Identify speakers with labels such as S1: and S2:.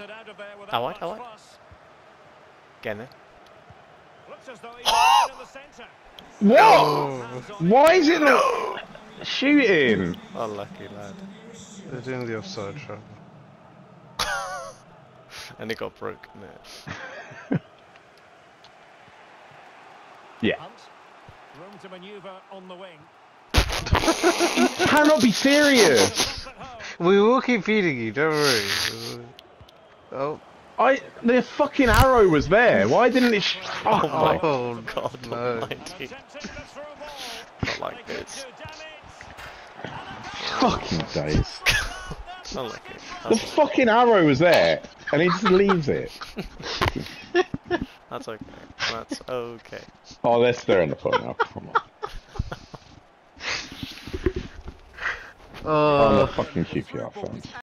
S1: Alright. Get in there.
S2: What?
S1: Oh.
S2: Why is it not shooting?
S1: Unlucky lad.
S3: They're doing the offside trap.
S1: And it got broken there.
S2: Yeah.
S4: Room to manoeuvre on the wing.
S2: Cannot be serious.
S3: We will keep feeding you, don't worry. Oh.
S2: The fucking arrow was there. Why didn't it?
S1: Oh my
S3: Oh,
S1: god,
S3: no.
S1: almighty. Not like this.
S2: Fucking days.
S1: Not like it.
S2: The fucking arrow was there, and he just leaves it.
S1: That's okay. That's okay.
S2: Oh, they're stirring the pot now. Come on. I'm a fucking QPR fan.